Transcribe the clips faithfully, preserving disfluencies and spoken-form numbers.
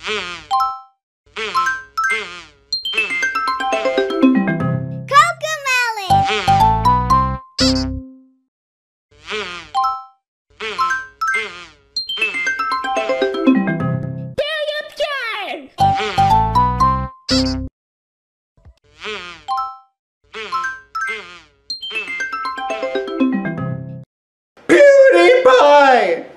PewDiePie!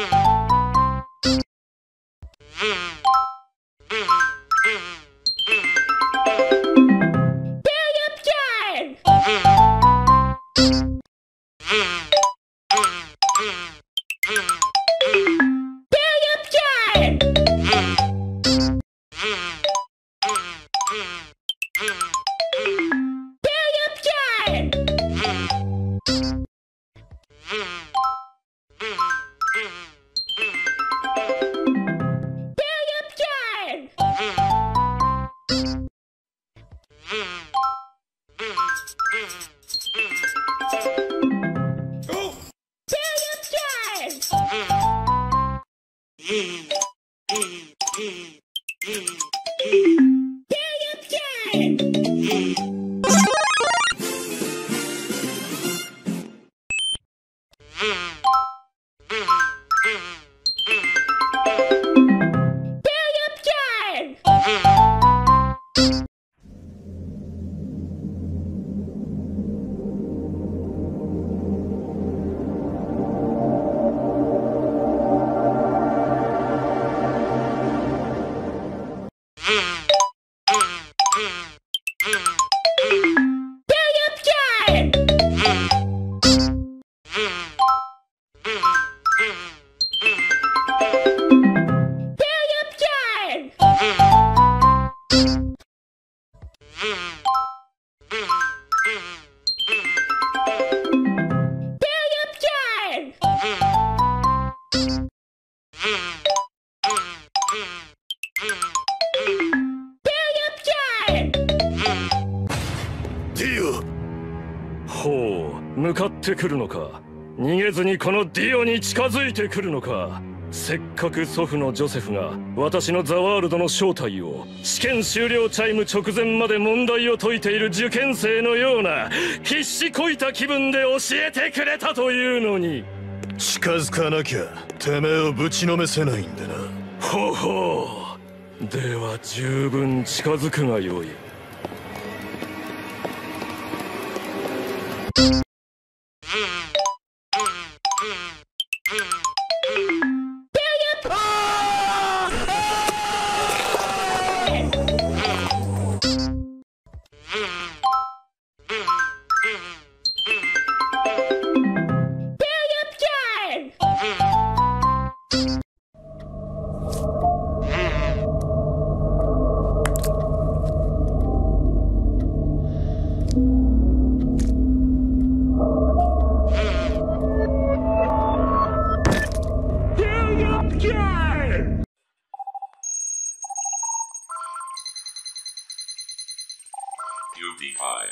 ディオ。ほう、向かってくるのか。逃げずにこのディオに近づいてくるのか。せっかく祖父のジョセフが私のザワールドの正体を試験終了チャイム直前まで問題を解いている受験生のような必死こいた気分で教えてくれたというのに。 近づかなきゃてめえをぶちのめせないんでな。 ほほう、では十分近づくがよい。 PewDiePie.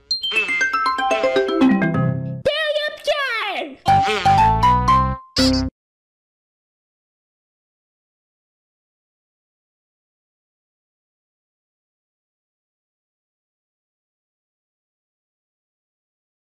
PewDiePie!